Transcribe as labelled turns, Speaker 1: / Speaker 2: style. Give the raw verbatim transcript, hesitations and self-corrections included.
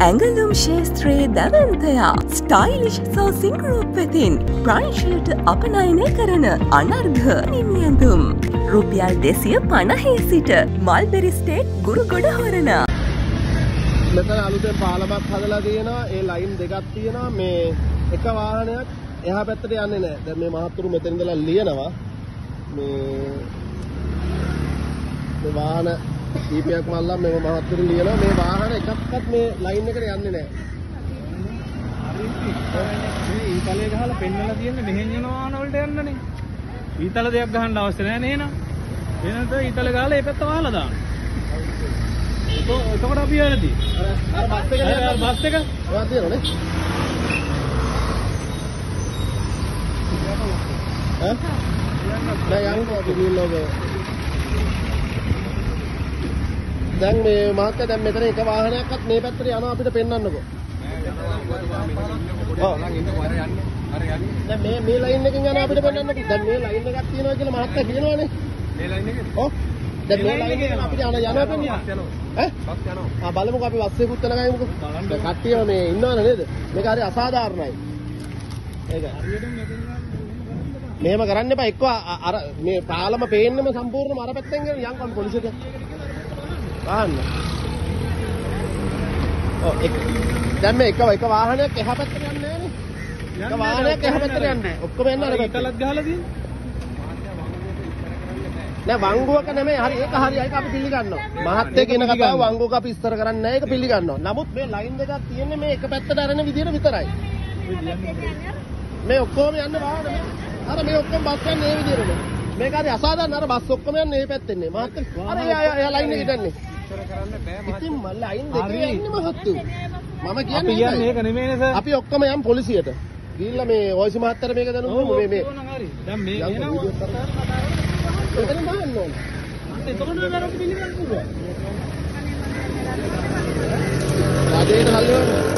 Speaker 1: ඇඟලුම් ශේස්ත්‍රයේ දැවන්තයා ස්ටයිලිෂ් සෝසිං group වෙතින් ප්‍රංශයට අපනයනය කරන අනර්ඝ නිමියඳුම් රුපියල් දෙසිය පනහේ සිට මල්බෙරි ස්ටේට් ගුරුගොඩ හොරණ.
Speaker 2: මෙතන අලුතෙන් පාලමක් හදලා තියෙනවා. ඒ ලයින් දෙකක් තියෙනවා. මේ එක වාහනයක් එහා පැත්තට යන්නේ නැහැ. දැන් මේ මහත්තුරු මෙතන ඉඳලා ලියනවා. මේ මේ වාහන කීපයක් මල්ලා මේ මහත්තුරු ලියනවා. මේ වාහන එකක්වත් මේ ලයින් එකට යන්නේ නැහැ.
Speaker 3: මේ ඊතලේ ගහලා පෙන්නලා තියෙන්නේ මෙහෙන් යන වාහන වලට යන්නනේ. ඊතල දෙයක් ගහන්න අවශ්‍ය නැහැ නේන. එහෙනම් තෝ ඊතල ගහලා ඒ පැත්ත වහලා දාන්න. එතකොට අපි යන්නදී.
Speaker 2: අර බස් එක නේද?
Speaker 3: බස් එක.
Speaker 2: ඔයා තියෙනවනේ. ඈ? නෑ යන්නේ අපි නිල්ලෝගේ. දැන් මේ මහත්තයා දැන් මෙතන එක වාහනයක්වත් මේ පැත්තට යනවා අපිට පෙන්වන්නකෝ. ඔව් නම් ඉන්න වර යන්නේ. අර යන්නේ. දැන් මේ මේ ලයින් එකෙන් යන අපිට පෙන්වන්නකෝ. දැන් මේ ලයින් එකක් තියෙනවා කියලා මහත්තයා කියනවනේ. මේ ලයින් එකේ? ඔව්. දැන් මේ ලයින් එකෙන් අපිට යන යනවා පෙන්වන්න. ඈ? බස් යනවා. ආ බලමුකෝ අපි බස් එකකුත් යන ගාමුකෝ. දැන් කට්ටියම මේ ඉන්නවනේ නේද? මේක හරි අසාධාරණයි. ඒක. මෙහෙම කරන්න එපා. එක්ක අර මේ පාලම පේන්නම සම්පූර්ණයෙන්ම අර පැත්තෙන් යන්කම් පොලිසියට. වාහන. ඔව් එක් දැන් මේ එක එක වාහනයක් එහා පැත්තට යන්නේ නැහැ නේ. එක වාහනයක් එහා පැත්තට යන්නේ නැහැ. ඔක්කොම යන්නේ අර පැත්තට.
Speaker 3: ඊතලක් ගහලා තියෙන්නේ.
Speaker 2: නෑ වංගුවක නෙමෙයි. හරි ඒක හරි ඒක අපි පිළිගන්නවා. මහත්තයා කියන කතාව වංගුවක අපි ඉස්තර කරන්නේ නැහැ. ඒක පිළිගන්නවා. නමුත් මේ ලයින් දෙකක් තියෙන්නේ මේ එක පැත්තට අරන විදියට විතරයි. මේ ඔක්කොම යන්නේ වාහන. අර මේ ඔක්කොම බස් යන්නේ මේ විදියටනේ. මේක හරි අසාධාරණ. අර බස් ඔක්කොම යන්නේ මේ පැත්තෙන්නේ. මහත්තයා අර එයා ලයින් එකට යන්නේ. ඉතින් මම ලයින් දෙකේ ඉන්නේ මහත්තු. මම කියන්නේ
Speaker 3: ඒක නෙමෙයිනේ සර්.
Speaker 2: අපි ඔක්කොම යම් පොලිසියට. ගිහිල්ලා මේ වොයිස් මහත්තයාට මේක දැනුමු මේ මේ.
Speaker 3: දැන් මේ එනවා.
Speaker 2: එතන දාන්න ඕන.
Speaker 3: එතකොට නේද අපි පිළිගන්නේ.
Speaker 2: රාජේට හල්ලවන්න.